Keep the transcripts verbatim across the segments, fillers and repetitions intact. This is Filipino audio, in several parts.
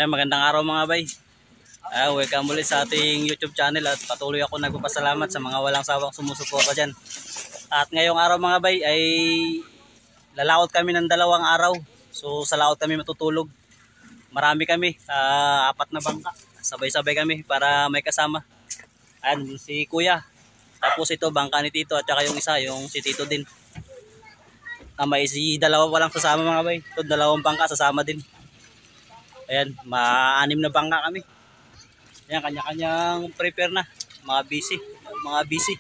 Ayan, magandang araw mga bay. Uh, welcome ulit sa ating YouTube channel at patuloy ako nagpapasalamat sa mga walang sawang sumusuporta dyan. At ngayong araw mga bay ay lalaot kami ng dalawang araw. So sa laot kami matutulog. Marami kami, uh, apat na bangka. Sabay-sabay kami para may kasama. Ayan, si Kuya. Tapos ito, bangka ni Tito at saka yung isa, yung si Tito din. Ah, may si dalawa walang sasama mga bay. Ito, dalawang bangka sasama din. Ayan, ma-anim na bangka kami. Ayan, kanya-kanyang prepare na. Mga busy. Mga busy.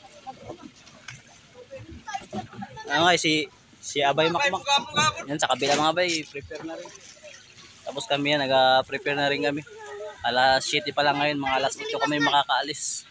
Ano nga, si, si Abay Makmak. Ayan, sa kabila mga bay, prepare na rin. Tapos kami yan, nag-prepare na rin kami. Alas siyete pa lang ngayon, mga alas otso kami makakaalis.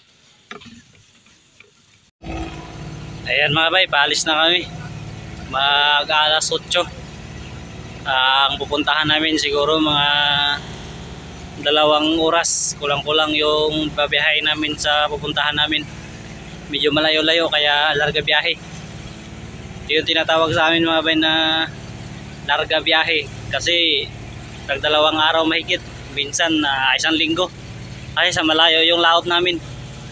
Ayan mga bay, paalis na kami. Mag alas otso. Uh, ang pupuntahan namin siguro mga dalawang oras. Kulang-kulang yung babiyahe namin sa pupuntahan namin. Medyo malayo-layo kaya larga biyahe. Ito yung tinatawag sa amin mga bay na larga biyahe. Kasi tagdalawang araw mahigit. Minsan uh, isang linggo. Kasi sa malayo yung laot namin.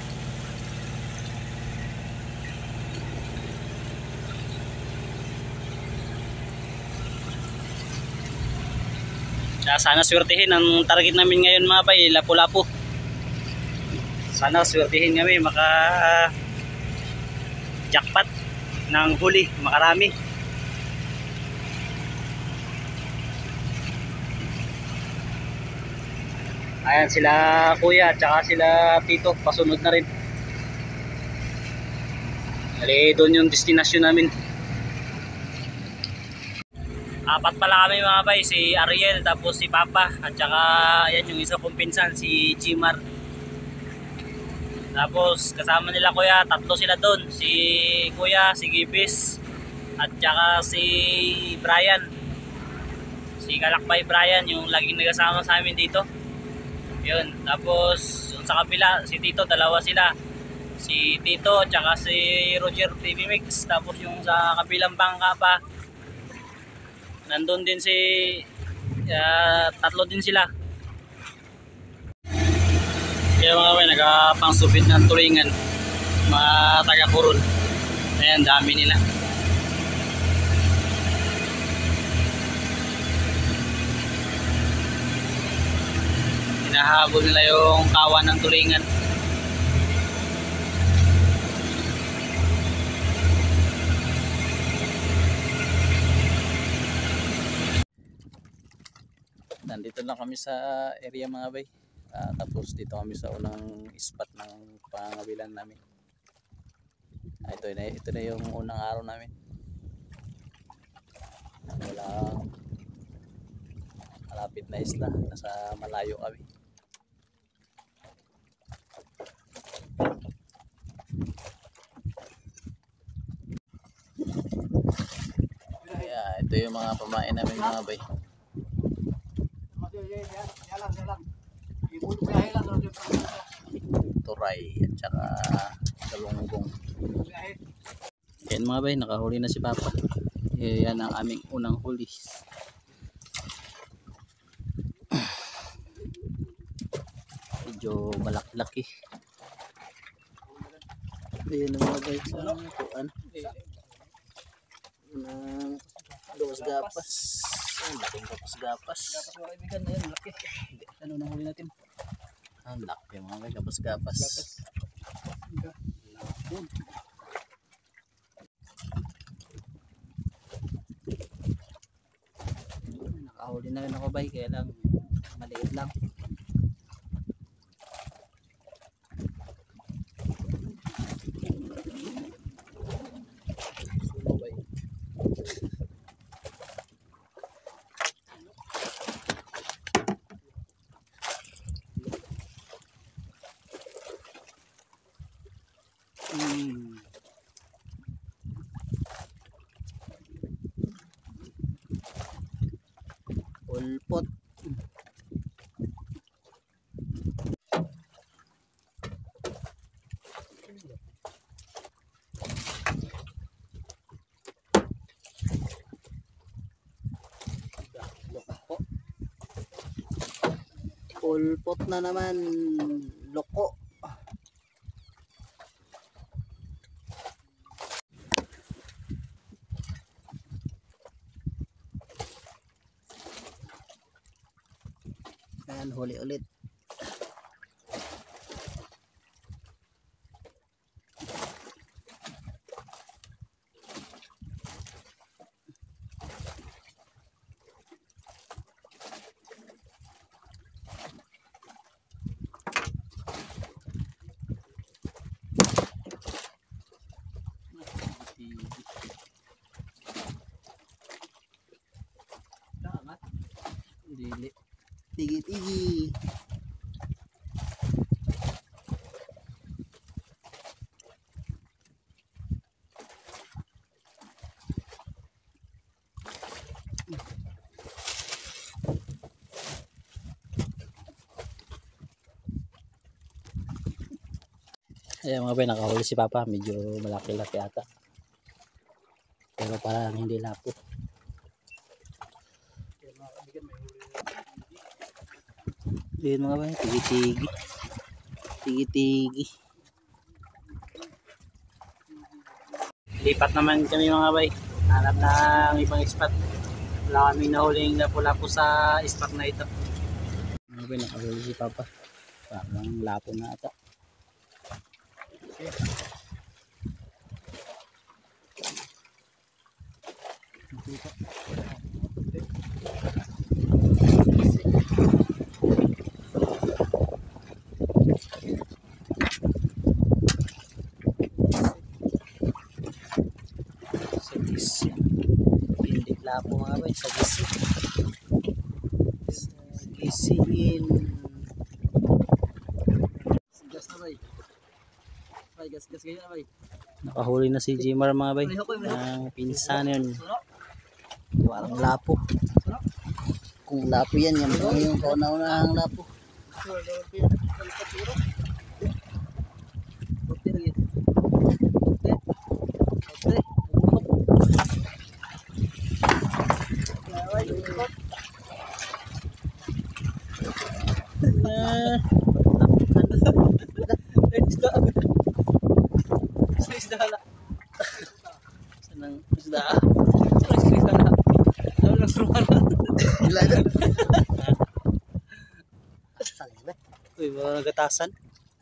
Sana swertihin ang target namin ngayon mga bay, Lapu-Lapu. Sana swertihin kami maka uh, jackpot ng huli, makarami. Ayan sila Kuya at saka sila Tito, pasunod na rin. Dali doon yung destinasyon namin. Apat pala kami mga bay, si Ariel, tapos si Papa, at saka yan yung isa kong pinsan, si Jimar. Tapos kasama nila Kuya, tatlo sila doon, si Kuya, si Gibis, at saka si Brian. Si Kalakbay Brian, yung laging nagasama sa amin dito. Yun, tapos yung sa kapila, si Tito, dalawa sila. Si Tito, at saka si Roger T V Mix, tapos yung sa kabilang bangka pa, nandun din si uh, tatlo din sila. Kaya mga kawan, nagpangsupit ng tulingan, mga taga-Coron. Ayan, dami nila. Hinahabol nila yung kawan ng tulingan. Nandito lang kami sa area mga bay. Uh, tapos dito kami sa unang spot ng pangabilan namin. Uh, ito, na, ito na yung unang araw namin. Wala malapit na isla. Nasa malayo kami. Yeah, ito yung mga pamain namin mga bay. Turay at saka galunggong. Yan mga bay, nakahuli na si Papa. E, yan ang aming unang huli. Medyo malaki-laki. Ayan ang mga bay sa kuan. Unang gapas-gapas. Ang laking gapas-gapas. Gapas mga kaibigan na yan, laki. Ano nang huli natin? Ang laki mga gapas-gapas. Nakahuli na rin ako bay, kaya lang maliit lang. Hmm. Ulpot. Pulpot na naman. Loko. Ayan, huli ulit. Dili. Tigi-tigi. Ayan mga bay, nakahuli si Papa. Medyo malaki-laki ata. Pero parang hindi lapo. Ayan mga bay, tigi-tigi. Tigi-tigi. Lipat naman kami mga bay. Hanap ng ibang spot. Wala kami nahuling lapo-lapo sa spot na ito. Mga bay, nakahuli si Papa. Parang lapo na ata. Sa gisi. Hindi lapo mga bay, sa gisi. Sa gisiin. Gas na bay. Bay, gas gas kaya bay. Nakahuli na si Jimar mga bay. Ang pinsan yun. Parang lapo. Kung lapo yan, yan yung kauna-unahang lapo. Sanang isda. Ano lang suruhan na. Uy, mga nagatasan.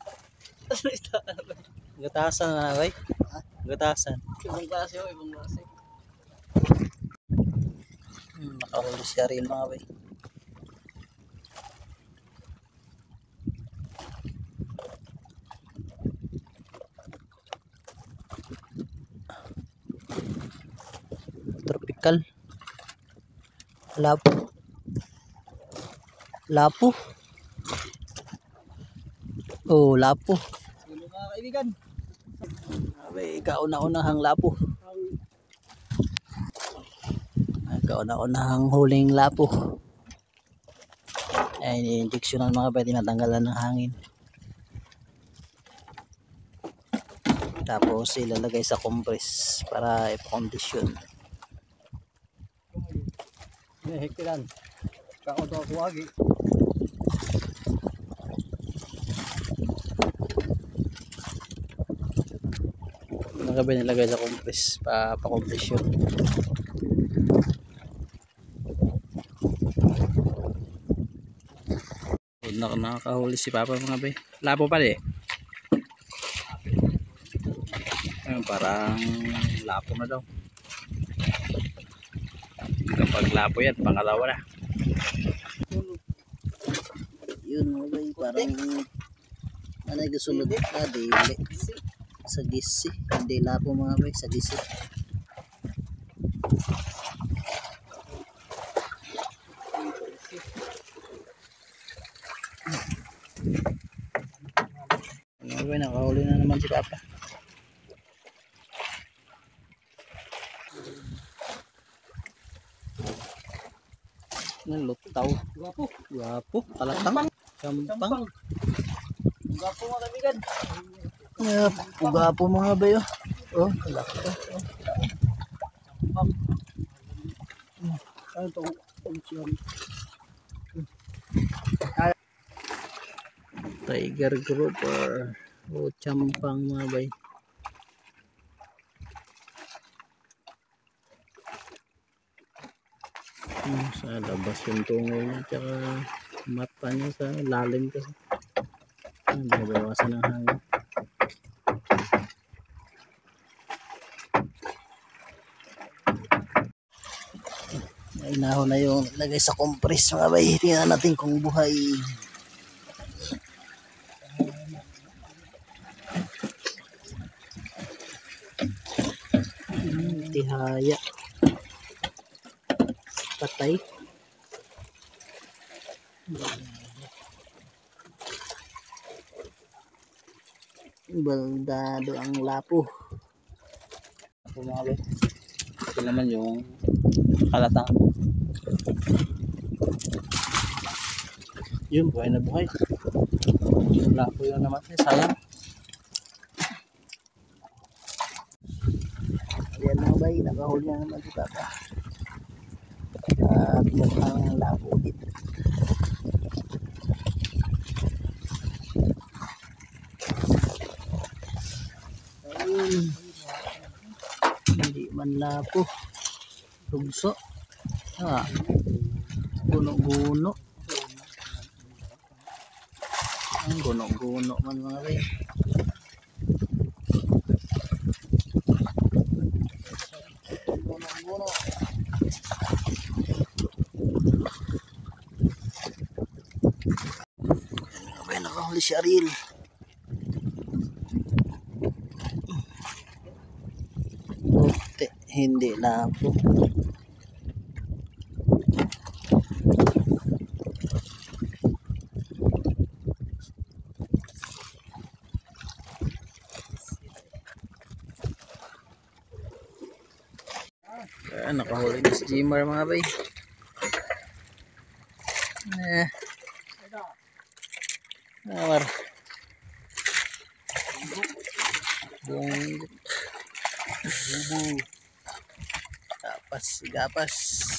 Nagatasan na bay. Nagatasan. Ibang klase o, ibang klase. Hmm, nakahuli siya rin mga bay. Tropical. Lapo. Lapo. Oh, lapo. Sino mga kaibigan? Abay, kauna-unahang lapo. Kauna-unahang huling lapo. Ay, ni-injection ng mga bay, tinatanggalan ng hangin. Tapos ilalagay sa compress para ipakondisyon. Hekiran. Kako to ako agi. Mga bay, nilagay sa compress para pakondisyon. Na nakakahuli si Papa mga bay. Lapo pa eh. Ayun, parang lapo na daw. Kapag lapo yan, pangalawa na. Yun mga bay, parang ano yung sunod na dili. Sa gisi. Hindi lapo mga bay, sa gisi. Mga bay, nakahuli na naman si Papa. Nalutaw. Gwapo. Gwapo. Talatang. Gampang. Gwapo mga kaibigan. Yep. Gwapo mga bay. Oh, oh kalaki. Bang. Ano to? Function. Tiger grouper o champang mga bay. Hmm, sa labas yung tungo niya tsaka mata niya sa lalim kasi. Ah, babawasan ng hangin. Inaho na yung lagay sa compress mga bay. Tingnan natin kung buhay. Hmm, tihaya. Patay. Baldado ang lapo. Ako mga bay. Ito naman yung kalatang. Yun, buhay na buhay. Wala po yun naman. Eh, sayang. Ayan mga bay, nakahuli na naman si Papa. At mukhang lapo dito. Ayun. Hindi man lapo. Tugso. Ah. Guno-guno. Ang guno-guno man mga bay. Guno-guno. Mga bay, nakahuli si Ariel. Puti, hindi lapo. Ah, nakahuli na si Jimar mga bay. Eh. Amar. Bungut. Bubu. Gapas, gapas.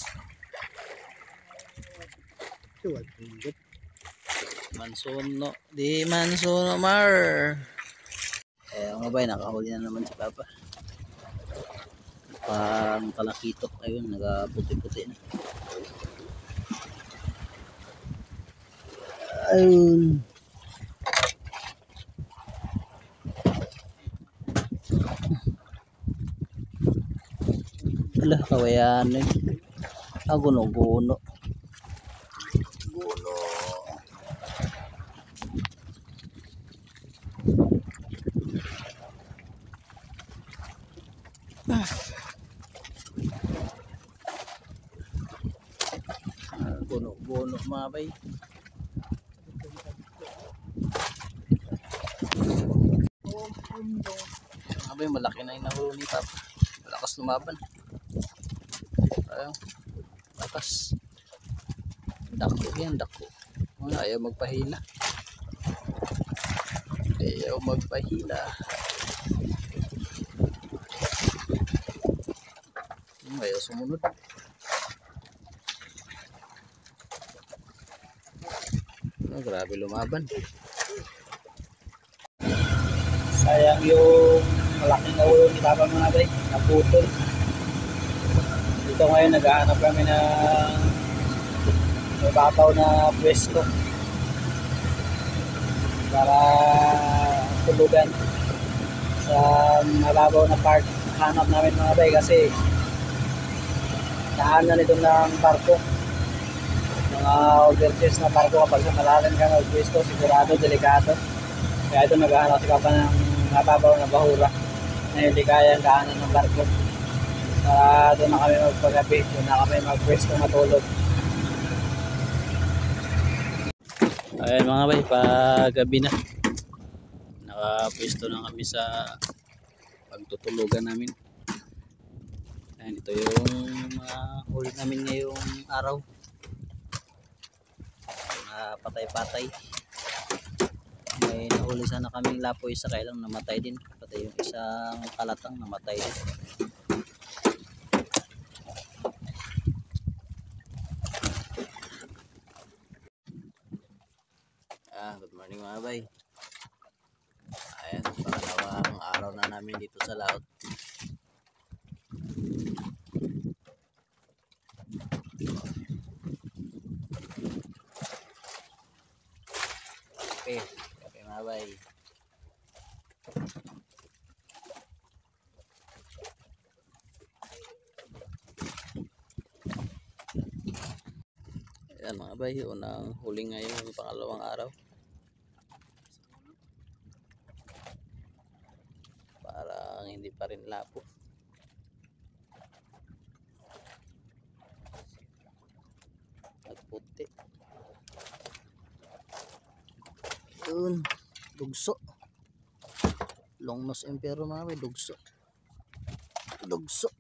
Tuwag bungut. Mansuno. Di mansuno mar. Eh mga bay, nakahuli na naman si Papa. Pang talakitok, ayun, nagaputi-puti na. Ayun. Alah, kawayan eh. Ah, guno-guno. Guno. Ah. Guno-guno mga bay. Mga bay, malaki na yung nahuli ni Papa. Malakas lumaban. Ayun, lakas. Dako yan, dako. Ayaw magpahila. Ayaw magpahila. Ayaw sumunod. Oh, grabe lumaban. Sayang yung malaking naulo ni Papa mga bay. Naputol. Dito ngayon naghahanap kami ng mababaw na pwesto para tulugan sa mababaw na part. Hanap namin mga bay kasi daanan ito ng barko, mga overseas na barko. Kapag sa malalim ka magpwesto, sigurado delikado. Kaya ito naghahanap si Papa ng mababaw na bahura na hindi kaya ang daanan ng barko. Para doon na kami magpagabi, doon na kami magpwesto matulog. Ayan mga bay, paggabi na. Nakapwesto na kami sa pagtutulugan namin. Ayan, ito yung mga huli namin ngayong araw. Mga patay-patay. May nahuli sana kaming lapoy sa kailang namatay din. Pati yung isang kalatang namatay din. Ah, good morning mga bay. Ayan, pangalawang araw na namin dito sa laot. Okay, okay mga bay. Ayan mga bay, unang huli ngayon pangalawang araw. Parang hindi pa rin lapo. Nagputi. Yun, dugso. Long nose emperor mga bay, dugso. Dugso.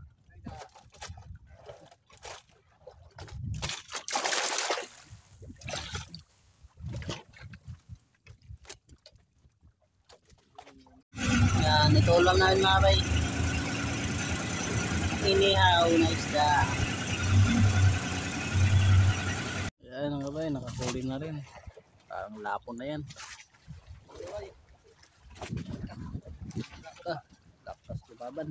Yan, ito ulam namin mga bay. Inihaw na isda. Ayan mga bay, nakahuli na rin. Parang lapon na yan. Ah, lakas lumaban.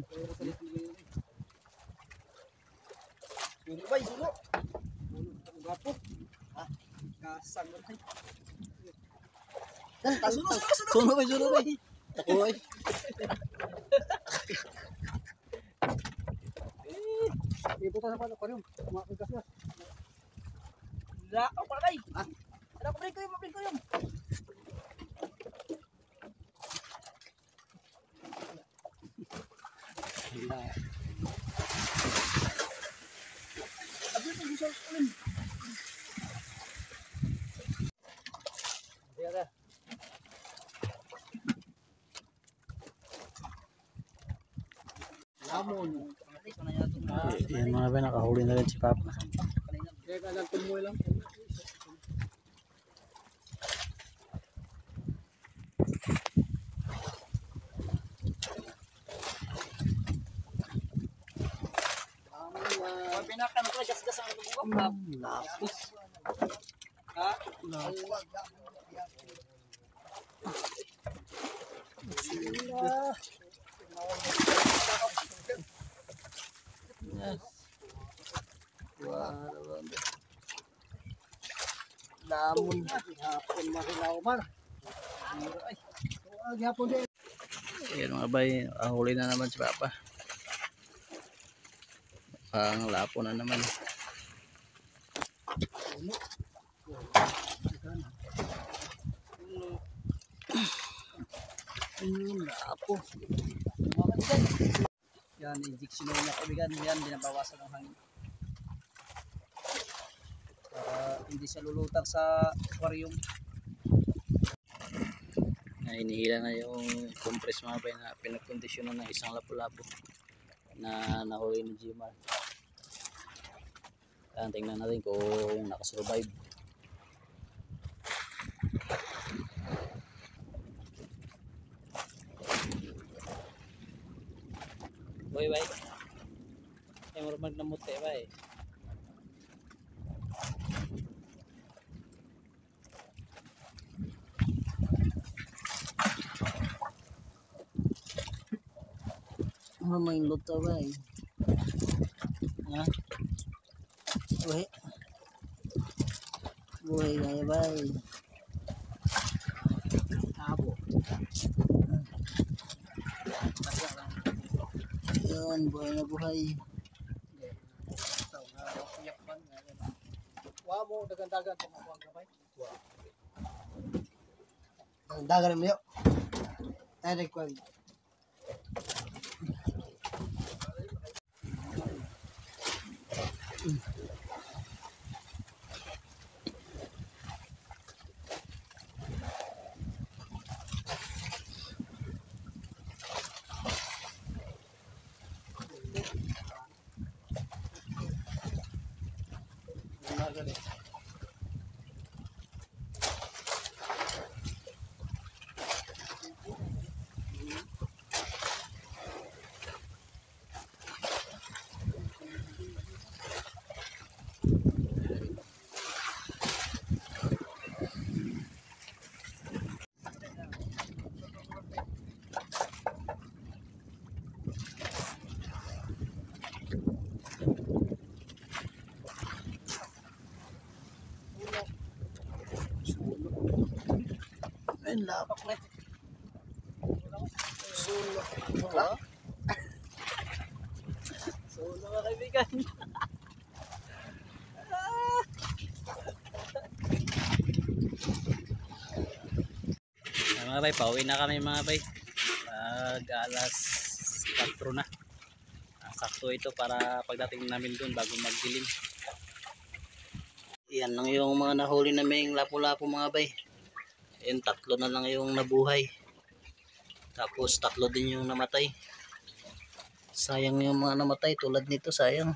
Suno bay, suno. Suno gapo. Ah, kasang mo tay. Suno, suno, suno. Suno bay, suno bay. Ako bay. Ibutan na pa ako rin. Kumakas na. La, ako pala bay. Ah, ada ko break ko yung, break ko yung. Hila. Abis ko gusto ko rin. Ada. Lamon. Ayan mga bay, nakahuli na rin si Papa. Kaya ka lang tumuloy lang. Ang pinakan ko gas-gas ang buwak. Lapis. Ha? Yes. Wow. Lamon. Hapon mahilaw man. Ay. Ang hapon din. Ayan mga bay, ah, huli na naman si Papa. Pang lapo na naman. Ang lapo. Yan, injection na yung kaibigan. Yan, binabawasan ng hangin. Para hindi siya lulutang sa aquarium. Na inihila na yung compress mga bay na pinagkondisyonan ng isang lapu-lapo na nahuli ni Jimar. Yan, tingnan natin kung nakasurvive. Boy, bay. Ay, marumag na mute, bay. Ano may luto ba eh? Ha? Buhay. Buhay kaya ba eh? Abo. Yun, buhay na buhay. Wa mo dagan-dagan kung ako ang gabay. Ang dagan mo yun. Tayo ko. Ayun, lapak na. Solo. Wala. Solo mga kaibigan. Mga bay, pauwi na kami mga bay. Pag alas kwatro na. Ah, sakto ito para pagdating namin dun bago magdilim. Yan lang yung mga nahuli naming lapu-lapu mga bay. Yan, tatlo na lang yung nabuhay. Tapos tatlo din yung namatay. Sayang yung mga namatay tulad nito, sayang.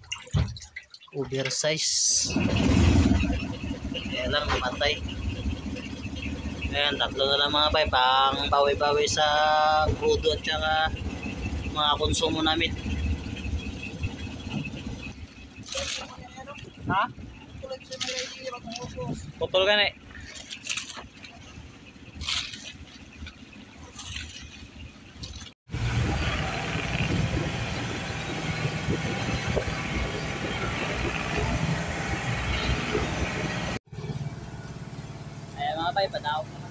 Oversize. Kaya lang namatay. Ayan, tatlo na lang mga bay, pang bawi-bawi sa crudo at saka mga konsumo namin. Ha? Putol ka na eh. Ayan mga bay, padaog naman.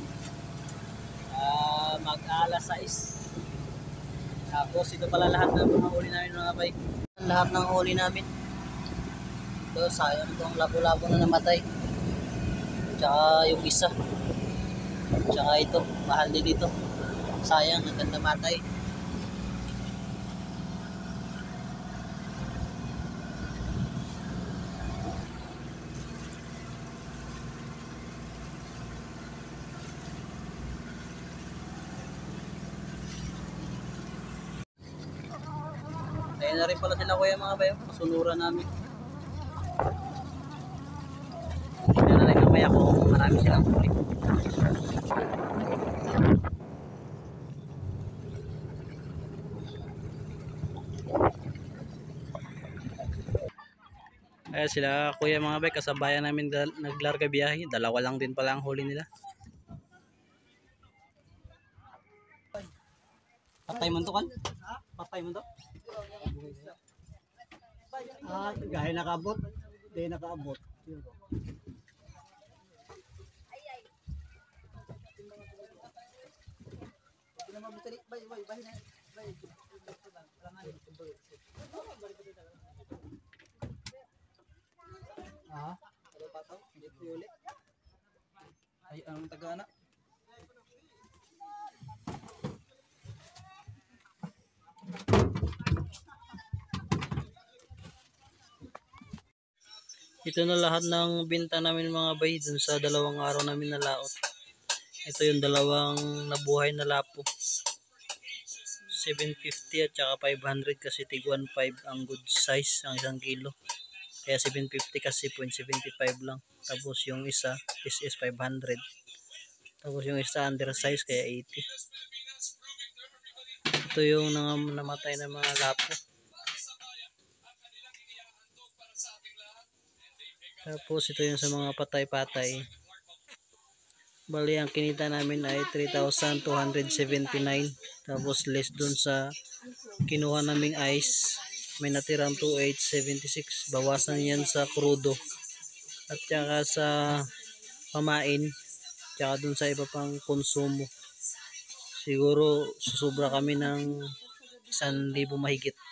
Uh, mag-alas sais. Tapos ito pala lahat ng mga huli namin mga bay. Lahat ng huli namin. Ito, sayang itong labo-labo na namatay. Tsaka yung isa. Tsaka ito, mahal din dito. Sayang, hanggang namatay. Ayun na rin pala sila kuya mga bayo, kasunuran namin. Tignan na rin mamaya kung marami silang huli. Ayan sila kuya mga bayo, kasabayan namin naglarga biyahe. Dalawa lang din pala ang huli nila. Patay mo to kan? Patay mo to? Ah, gaya nakabot. Di nakaabot. Ah, ano pa to? Hindi ko yuli. Ay, anong taga-anak? Ito na lahat ng binta namin mga bay dun sa dalawang araw namin na laot. Ito yung dalawang nabuhay na lapo. seven fifty at saka five hundred kasi tig one point five ang good size ang isang kilo. Kaya seven fifty kasi zero point seven five lang. Tapos yung isa is is five hundred. Tapos yung isa undersize kaya eighty. Ito yung namatay na mga lapo. Tapos ito yung sa mga patay-patay. Bali ang kinita namin ay three thousand two hundred seventy-nine. Tapos less dun sa kinuha naming ice. May natirang two thousand eight hundred seventy-six. Bawasan yan sa crudo. At saka sa pamain. Tsaka dun sa iba pang konsumo. Siguro susubra kami ng isang libo mahigit.